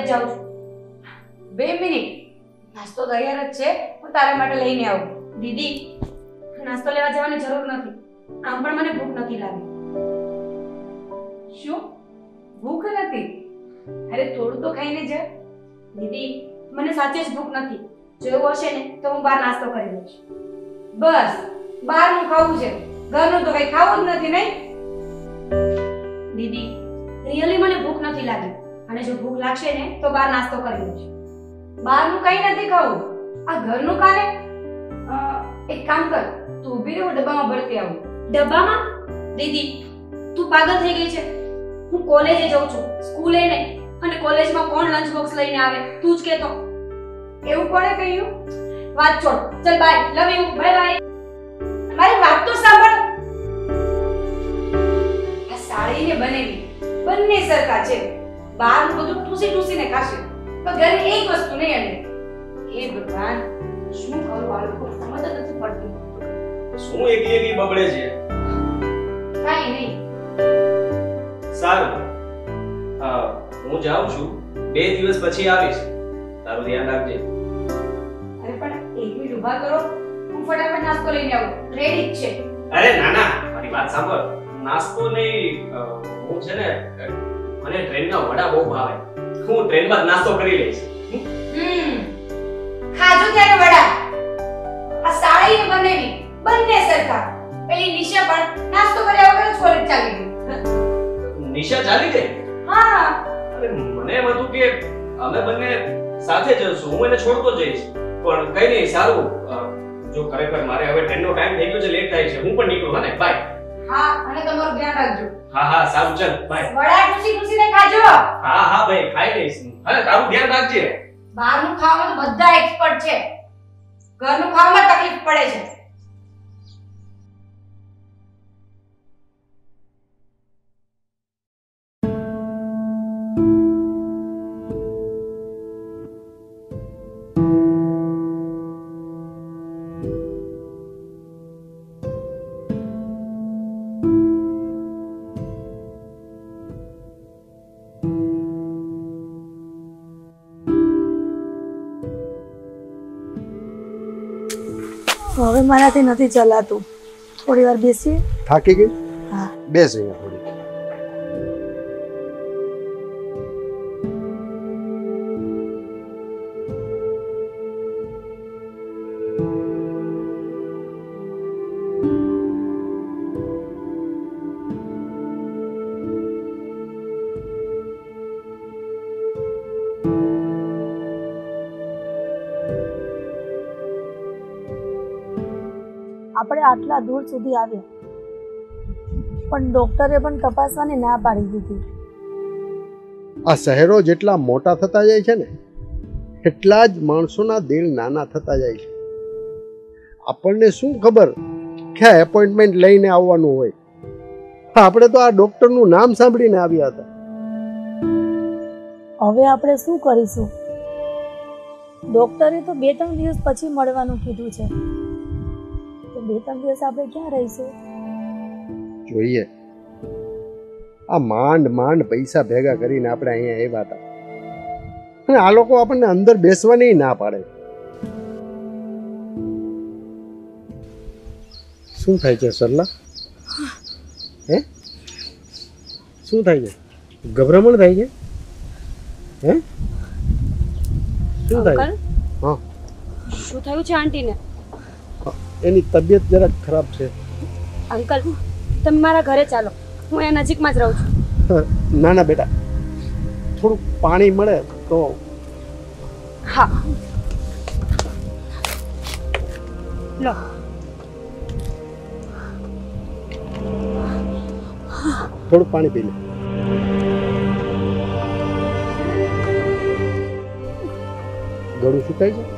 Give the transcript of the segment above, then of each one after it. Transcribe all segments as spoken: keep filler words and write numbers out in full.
જાઉં છું. બે મિનિટ. નાસ્તો તૈયાર જ છે, હું તારા માટે લઈને આવું. દીદી, નાસ્તો લેવા જવાની જરૂર નથી. આમ પણ મને ભૂખ નથી લાગી. શું ભૂખ નથી? અરે થોડું તો ખાઈને જા. દીદી, મને સાચે જ ભૂખ નથી. જો એવું હશે ને તો હું બહાર નાસ્તો કરી લઈશ. બસ, બહારનું ખાવું છે. ઘરનું તો કઈ ખાવું જ નથી, નહીં? દીદી, રિયલી મને ભૂખ નથી લાગી. અને જો ભૂખ લાગશે ને તો બહાર નાસ્તો કરી લઈશ. બહારનું કઈ નથી ખાવું. આ ઘરનું ખાને. એક કામ કર, તું ઊભી રહે, હું ડબ્બામાં ભરતી આવું. ડબ્બામાં? દીદી, તું પાગલ થઈ ગઈ છે. હું કોલેજે જાઉં છું, સ્કૂલે નહીં. અને કોલેજમાં કોણ લંચ બોક્સ લઈને આવે? તું જ કહેતો. એવું કોણે કહ્યું? વાત છોડ. ચલ bye, love you, bye bye. મારી વાત તો સાંભળ. આ સાડીને બનેવી બંને સરખા છે. બહારનું બધું ટૂસી ટૂસીને ખાશે, તો ઘરે એક વસ્તુ નહીં. અને હે ભગવાન, શું કરું? આ લોકો સમજ જ નથી પડતી. શું એકલી એકલી બબડે છે? કાઈ નહીં. સારું, હા, હું જાઉં છું. બે દિવસ પછી આવીશ. તારું ધ્યાન રાખજે. અરે પણ એક મિનિટ ઊભા કરો, હું ફટાફટ નાસ્તો લઈને આવું. રેડી જ છે. અરે ના ના, મારી વાત સાંભળ. નાસ્તો નહીં, હું છે ને, મને ટ્રેનના વડા બહુ ભાવે. હું ટ્રેનમાં જ નાસ્તો કરી લઈશ. હમ ખાજો ત્યારે વડા. આ સાડીને બનેવી બંને સરખા. પેલી નિશા પણ નાસ્તો કર્યા વગર જ કોલેજ ચાલી ગઈ. નિશા ચાલી ગઈ? હા. અરે મને એમ હતું કે અમે બંને સાથે જઈશું. હું એને છોડતો જઈશ. પણ કઈ નહીં, સારું. જો ખરેખર મારે હવે ટ્રેનનો ટાઈમ થઈ ગયો છે, લેટ થાય છે, હું પણ નીકળું. હા ને, બાય. હા, અને તમારું ધ્યાન રાખજો. હા હા, સારું, ચાલ, બાય. વડા ટૂસી ટૂસીને ખાજો. હા હા ભાઈ, ખાઈ લઈશ. અને તારું ધ્યાન રાખજે. બહારનું ખાવામાં તો બધા એક્સપર્ટ છે. ઘરનું ખાવામાં તકલીફ પડે છે. હવે મારાથી નથી ચલાતું. થોડી વાર બેસીએ. થાકી ગઈ? હા. બેસ અહીંયા થોડી. આપણે આટલા દૂર સુધી આવ્યા, પણ ડોક્ટરે પણ તપાસવાની ના પાડી દીધી. આ શહેરો જેટલા મોટા થતા જાય છે ને, એટલા જ માણસોના દિલ નાના થતા જાય છે. આપણને શું ખબર કે આ એપોઇન્ટમેન્ટ લઈને આવવાનું હોય. આપણે તો આ ડોક્ટરનું નામ સાંભળીને આવ્યા હતા. હવે આપણે શું કરીશું? ડોક્ટરે તો બે ત્રણ દિવસ પછી મળવાનું કીધું છે. તો બે ત્રણ દિવસ આપણે ક્યાં રહીશું? જોઈએ, આ માંડ માંડ પૈસા ભેગા કરીને આપણે અહીંયા આવ્યા હતા, અને આ લોકો આપણને અંદર બેસવાની ના પાડે. શું થાય છે સરલા? હે, શું થાય છે? ગભરામણ થાય છે? હે, શું થાય? હા, શું થયું છે આંટીને? એની તબિયત જરાક ખરાબ છે. અંકલ, તમે મારા ઘરે ચાલો, હું અહીંયા નજીકમાં જ રહું છું. ના ના બેટા, થોડું પાણી મળે તો. હા, લો. થોડું પાણી પી લે. ગળું સુકાય છે?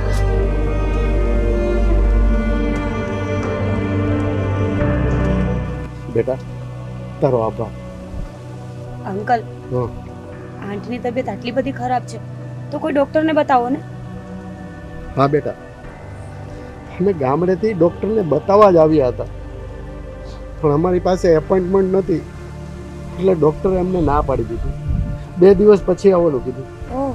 બેટા, તારો આભાર. અંકલ, હા, આંટીની તબિયત આટલી બધી ખરાબ છે તો કોઈ ડોક્ટરને બતાવો ને. હા બેટા, અમે ગામડેથી ડોક્ટરને બતાવવા જ આવ્યા હતા, પણ અમારી પાસે એપોઇન્ટમેન્ટ નથી, એટલે ડોક્ટરે અમને ના પાડી દીધી. બે દિવસ પછી આવવાનું કીધું. ઓહ,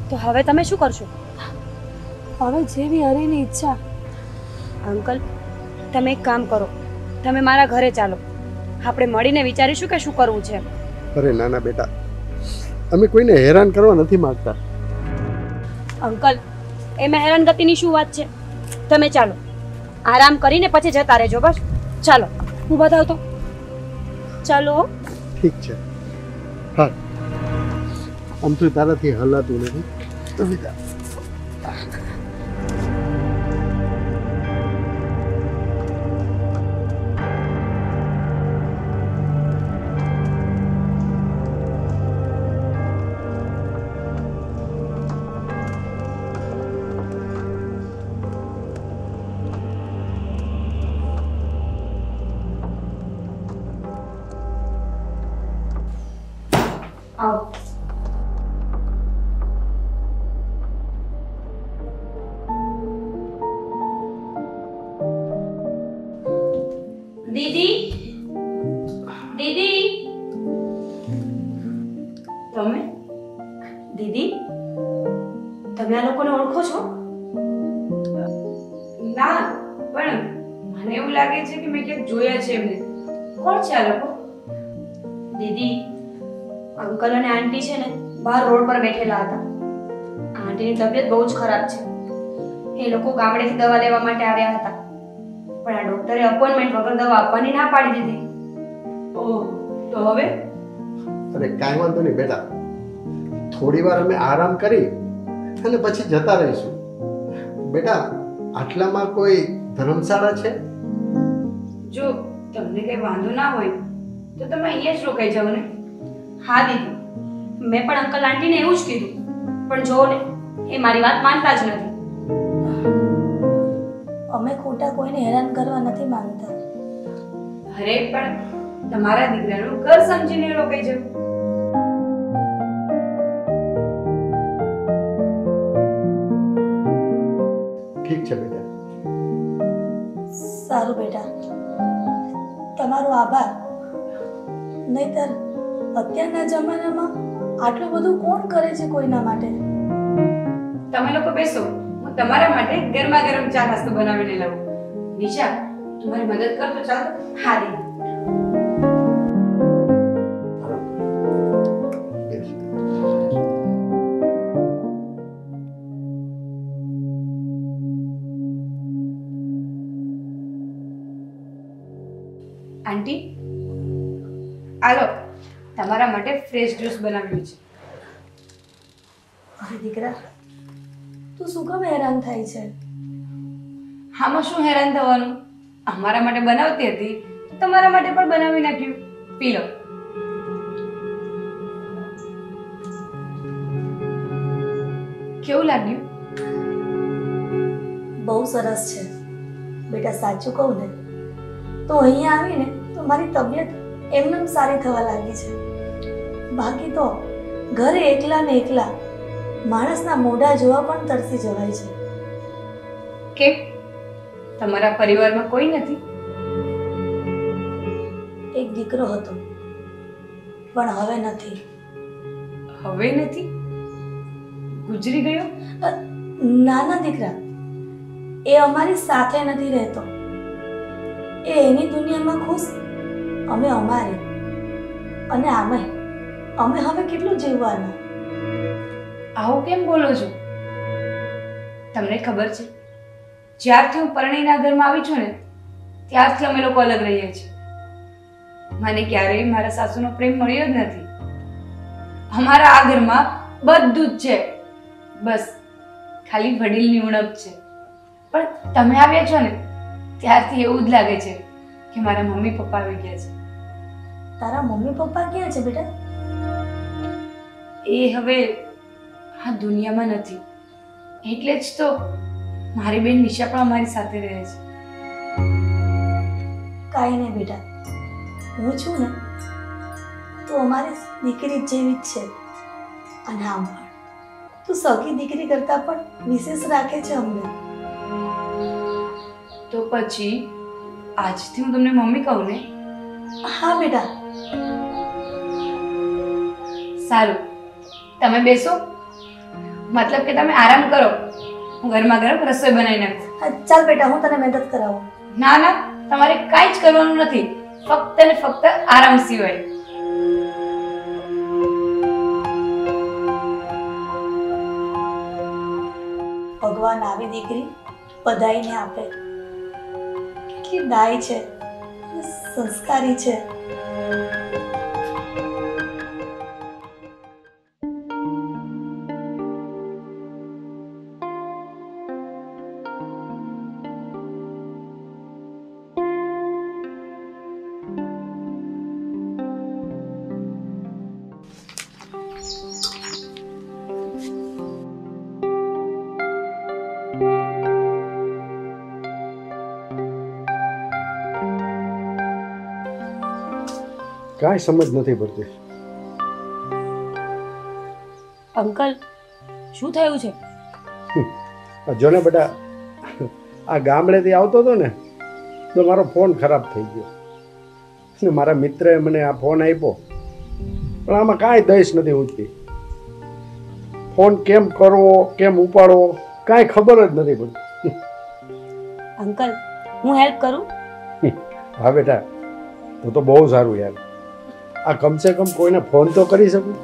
તો હવે તમે શું કરશો? હવે જેવી હરીની ઈચ્છા. અંકલ, તમે એક કામ કરો, તમે મારા ઘરે ચાલો, આપણે મળીને વિચારીશું કે શું કરવું છે. અરે નાના બેટા, અમે કોઈને હેરાન કરવા નથી માંગતા. અંકલ, એમાં હેરાનગતિની શું વાત છે? તમે ચાલો, આરામ કરીને પછી જતા રહેજો. બસ ચાલો, હું બતાવતો. ચાલો. ઠીક છે. હા, આમ તો તારાથી હલાતું નથી. તમે જા. આવો. દીદી, દીદી, તમે દીદી, તમે આ લોકોને ઓળખો છો? ના, પણ મને એવું લાગે છે કે મેં ક્યાંક જોયા છે એમને. કોણ છે આ લોકો? દીદી, અંકલ અને આંટી છે ને બહાર રોડ પર બેઠેલા હતા. આંટીની તબિયત બહુ જ ખરાબ છે. એ લોકો ગામડેથી દવા લેવા માટે આવ્યા હતા, પણ આ ડોક્ટરે અપોઇન્ટમેન્ટ વગર દવા આપવાની ના પાડી દીધી. ઓહ, તો હવે? અરે કાંઈ વાંધો નહીં બેટા, થોડી વાર અમે આરામ કરી અને પછી જતા રહીશું. બેટા, આટલામાં કોઈ ધર્મશાળા છે? જો તમને કઈ વાંધો ના હોય તો તમે અહીંયા જ રોકાઈ જાઓ ને. હા દીદી, મેં પણ અંકલ આંટીને એવું જ કીધું, પણ જો ને એ મારી વાત માનતા જ નથી. અમે ખોટા કોઈને હેરાન કરવા નથી માંગતા. અરે પણ તમારા દીકરાનું ઘર સમજીને રોકાઈ જાઓ. ઠીક છે બેટા. સારું બેટા, તમારો આભાર. નહીતર અત્યારના જમાનામાં આટલું બધું કોણ કરે છે કોઈના માટે? તમે લોકો બેસો, હું તમારા માટે ગરમા ગરમ ચા નાસ્તો બનાવીને લાવું. નિશા, તમારી મદદ કર તો ચાલો. હા દીદી. આંટી, આલો, તમારા માટે ફ્રેશ જ્યુસ બનાવ્યું છે. અરે દીકરા, તું શું કામ હેરાન થાય છે? આમાં શું હેરાન થવાનું? અમારા માટે બનાવતી હતી તો તમારા માટે પણ બનાવી નાખ્યું. પી લો. કેવું લાગ્યું? બહુ સરસ છે બેટા. સાચું કહું ને તો અહીંયા આવીને તો મારી તબિયત એમને સારી થવા લાગી છે. બાકી તો ઘરે એકલા ને એકલા માણસના મોઢા જોવા પણ તરસી જવાય છે. કેમ, તમારા પરિવારમાં કોઈ નથી? એક દીકરો હતો પણ હવે નથી. હવે નથી? ગુજરી ગયો? અ, નાના દીકરા, એ અમારી સાથે નથી રહેતો. એ એની દુનિયામાં ખુશ, અમે અમારી. અને આમે અમે હવે કેટલું જીવવાનું? આવું કેમ બોલો છો? તમને ખબર છે, જ્યારથી હું પરણીના ઘરમાં આવી છું ને ત્યારથી અમે લોકો અલગ રહીએ છીએ. મને ક્યારેય મારા સાસુનો પ્રેમ મળ્યો જ નથી. અમારા આ ઘરમાં બધું જ છે, બસ ખાલી વડીલની ઉણપ છે. પણ તમે આવ્યા છો ને ત્યારથી એવું જ લાગે છે કે મારા મમ્મી પપ્પા આવી ગયા છે. તારા મમ્મી પપ્પા ક્યાં છે બેટા? એ હવે આ દુનિયામાં નથી, એટલે જ તો મારી બેન નિશા પણ અમારી સાથે રહે છે. કાંઈ નહીં બેટા, હું છું ને તો અમારી દીકરી જેવી જ છે. અને આમ પણ તું સગી દીકરી કરતાં પણ વિશેષ રાખે છે અમને. તો પછી આજથી હું તમને મમ્મી કહું ને? હા બેટા. સારું, તમે બેસો, મતલબ કે તમે આરામ કરો, હું ગરમા ગરમ રસોઈ બનાવી નાખું. હા, ચાલ બેટા, હું તને મદદ કરાવું. ના ના, તમારે કાંઈ જ કરવાનું નથી, ફક્ત ને ફક્ત આરામ સિવાય. ભગવાન આવી દીકરી બધાઈને આપે. કેટલી ડાય છે, સંસ્કારી છે. કાંઈ સમજ નથી પડતી. અંકલ, શું થયું છે? જો ને બેટા, આ ગામડેથી આવતો હતો ને તો મારો ફોન ખરાબ થઈ ગયો ને મારા મિત્રએ મને આ ફોન આપ્યો, પણ આમાં કાંઈ દઈશ નથી ઉઠતી. ફોન કેમ કરવો, કેમ ઉપાડવો, કાંઈ ખબર જ નથી પડતી. અંકલ, હું હેલ્પ કરું? હા બેટા, તો તો બહુ સારું યાર. આ કમસે કમ કોઈને ફોન તો કરી શકું.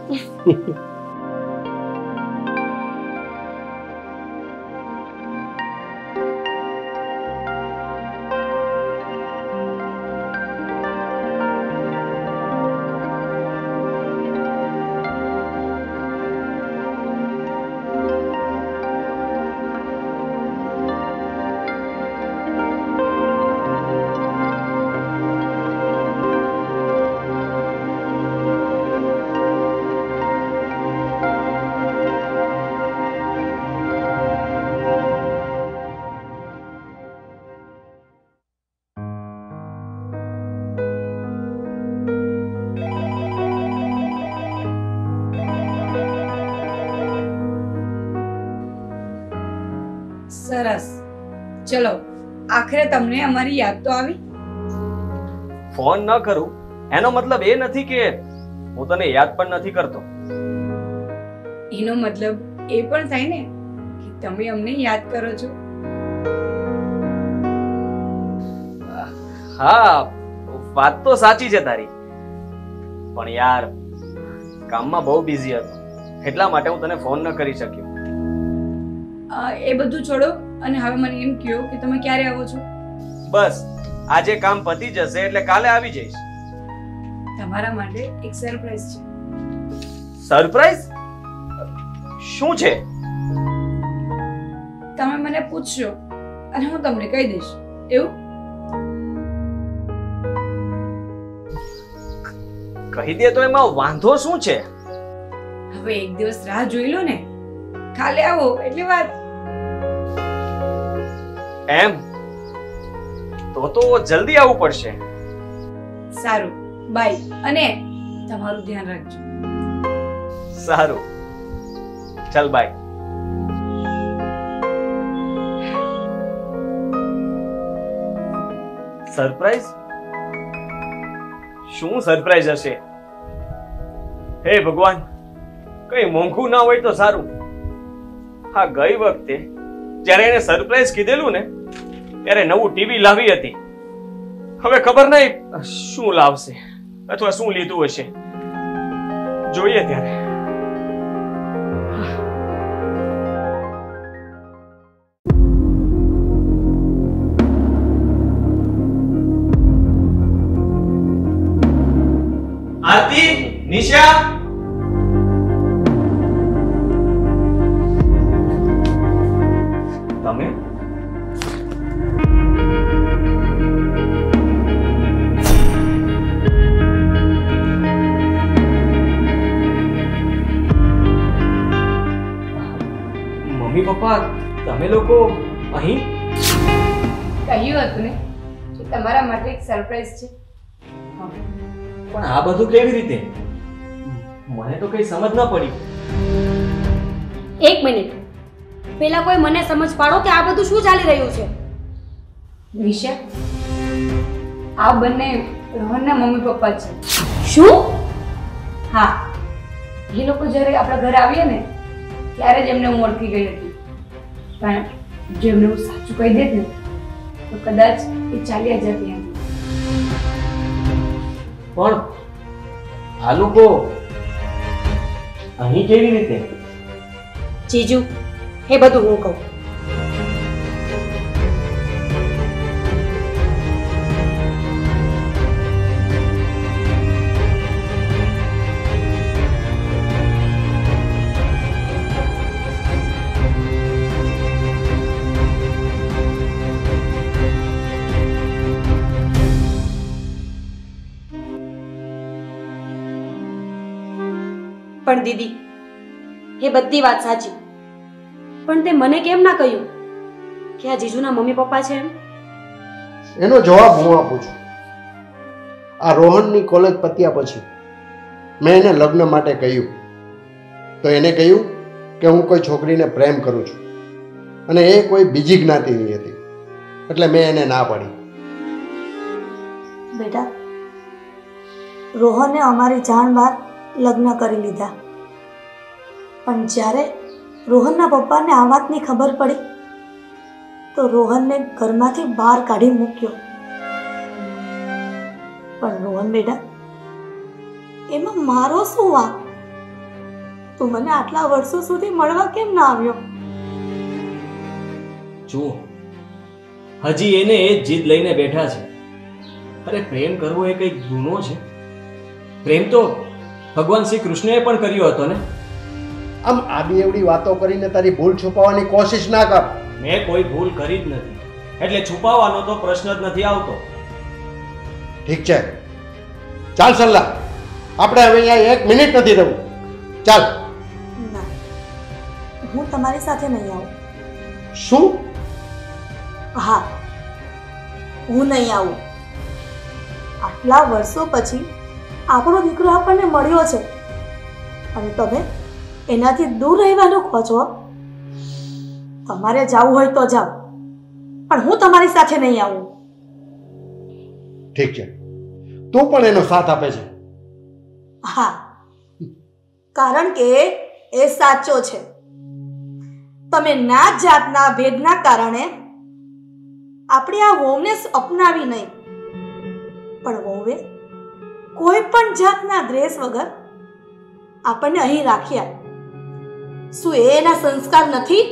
સરસ, ચલો આખરે તમને અમારી યાદ તો આવી. ફોન ન કરું એનો મતલબ એ નથી કે હું તને યાદ પણ નથી કરતો. એનો મતલબ એ પણ થાય ને કે તમે અમને યાદ કરો છો. હા, વાત તો સાચી છે તારી, પણ યાર કામમાં બહુ બિઝી હતો એટલા માટે હું તને ફોન ન કરી શક્યો. એ બધું છોડો અને હવે મને એમ કહો કે તમે ક્યારે આવો છો? બસ આજે કામ પતી જશે એટલે કાલે આવી જઈશ. તમારા માટે એક સરપ્રાઈઝ છે. સરપ્રાઈઝ? શું છે? તમે મને પૂછશો અને હું તમને કહી દઈશ, એવું? કહી દે તો એમાં વાંધો શું છે? હવે એક દિવસ રાહ જોઈ લો ને, કાલે આવો એટલે વાત. એમ તો તો જલ્દી આવવું પડશે. સારું, બાય, અને તમારું ધ્યાન રાખજો. સારું, ચાલ બાય. સરપ્રાઈઝ? શું સરપ્રાઈઝ હશે? હે ભગવાન, કઈ મોંઘું ના હોય તો સારું. હા, ગઈ વખતે જ્યારે એને સરપ્રાઈઝ કીધેલું ને ત્યારે નવું ટીવી લાવી હતી. હવે ખબર નહીં શું લાવશે અથવા શું લીધું હશે, જોઈએ ત્યારે. આરતી, નિશા, તમે મમ્મી પપ્પા તમે લોકો અહીં? કહ્યું હતું ને કે તમારા માટે એક સરપ્રાઈઝ છે. પણ આ બધું કેવી રીતે? મને તો કઈ સમજ ન પડી. એક મિનિટ, પેલા કોઈ મને સમજ પાડો કે આ બધું શું ચાલી રહ્યું છે? નિશા, આ બંને રોહનના મમ્મી પપ્પા છે. શું? હા, એ લોકો જ્યારે આપણા ઘરે આવ્યા ને ત્યારે જ એમને હું ઓળખી ગઈ હતી. પણ જો એમને હું સાચું કહી દેત ને તો કદાચ એ ચાલ્યા જતી હતી. પણ આ લોકો અહીં કેવી રીતે? જીજુ એ બધું હું કહું. પણ દીદી એ બધી વાત સાચી, પણ તે મને કેમ ના કહ્યું કે આ જીજુના મમ્મી પપ્પા છે એમ? એનો જવાબ હું આપું છું. આ રોહનની કોલેજ પત્યા પછી મેં એને લગ્ન માટે કહ્યું તો એને કહ્યું કે હું કોઈ છોકરીને પ્રેમ કરું છું અને એ કોઈ બીજી જ્ઞાતિની હતી, એટલે મેં એને ના પાડી. બેટા, રોહને અમારી જાણ બાદ લગ્ન કરી લીધા, પણ જ્યારે રોહનના પપ્પાને આ વાતની ખબર પડી તો રોહનને ઘરમાંથી બહાર કાઢી મૂક્યો. પણ રોહન બેટા, એમાં મારો શું વાંક? તું મને આટલા વર્ષો સુધી મળવા કેમ ના આવ્યો? જુઓ, હજી એને એ જ જીદ લઈને બેઠા છે. અરે પ્રેમ કરવો એ કઈ ગુનો છે? પ્રેમ તો ભગવાન શ્રી કૃષ્ણએ પણ કર્યો હતો ને. આમ આડી એવડી વાતો કરીને તારી ભૂલ છુપાવવાની કોશિશ ના કર. મેં કોઈ ભૂલ કરી જ નથી, એટલે છુપાવવાનો તો પ્રશ્ન જ નથી આવતો. ઠીક છે, ચાલ સલ્લા, આપણે હવે અહીંયા એક મિનિટ નથી રહેવું. ચાલ. ના, હું તમારી સાથે નહીં આવું. શું? હા, હું નહીં આવું. આટલા વર્ષો પછી આપણો દીકરો આપણને મળ્યો છે અને તમે એનાથી દૂર રહેવાનું કહો છો. તમારે જવું હોય તો જાઓ, પણ હું તમારી સાથે નહીં આવું. ઠીક છે, તું પણ એનો સાથ આપે છે? હા, કારણ કે એ સાચો છે. તમે નાત જાતના ભેદના કારણે આપણે આ વહુને અપનાવી નહીં, પણ વહુએ કોઈ પણ જાતના દ્વેષ વગર આપણને અહીં રાખ્યા. શું એ એના સંસ્કાર નથી?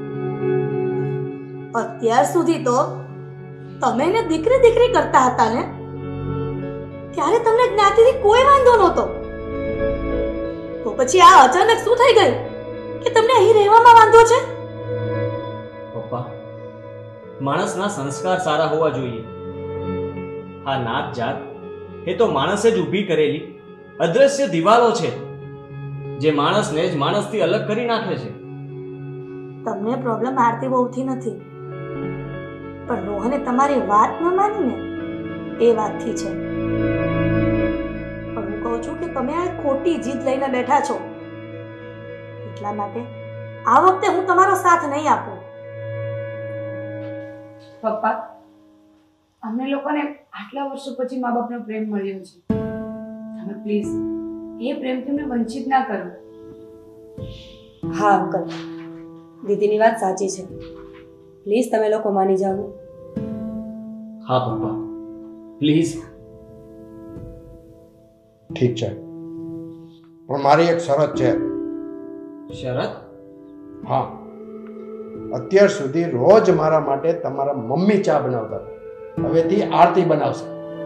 અત્યાર સુધી તો તમે એને દીકરી દીકરી કરતા હતા ને, ત્યારે તમને જ્ઞાતિથી કોઈ વાંધો નહોતો. તો પછી આ અચાનક શું થઈ ગયું કે તમને અહીં રહેવામાં વાંધો છે? પપ્પા, માણસના સંસ્કાર સારા હોવા જોઈએ. આ નાત જાત એ તો માણસે જ ઊભી કરેલી અદ્રશ્ય દિવાલો છે જે માણસને જ માણસથી અલગ કરી નાખે છે. તમને પ્રોબ્લેમ આરતી બહુથી નથી, પણ રોહને તમારી વાત ન માની ને એ વાતથી છે. પણ હું કહું છું કે તમે આ ખોટી જીદ લઈને બેઠા છો, એટલા માટે આ વખતે હું તમારો સાથ નહીં આપું. પપ્પા, અમને લોકોને આટલા વર્ષો પછી મા બાપનો પ્રેમ મળ્યો છે. તમે પ્લીઝ એ પ્રેમથી અમને વંચિત ના કરો. હા અંકલ, દીદીની વાત સાચી છે. પ્લીઝ તમે લોકો માની જાઓ. હા પપ્પા, પ્લીઝ. ઠીક છે, પણ મારી એક શરત છે. શરત? હા, અત્યાર સુધી રોજ મારા માટે તમારા મમ્મી ચા બનાવતા, હવેથી આરતી બનાવશે.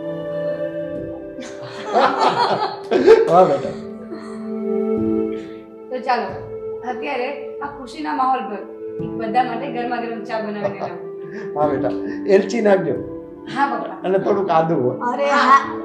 હા બેટા. તો ચાલો અત્યારે આ ખુશીના માહોલ પર બધા માટે ગરમા ગરમ ચા બનાવીને લાવો. હા બેટા, એલચી નાખજો. હા પપ્પા. અને થોડુંક આદુ. અરે હા,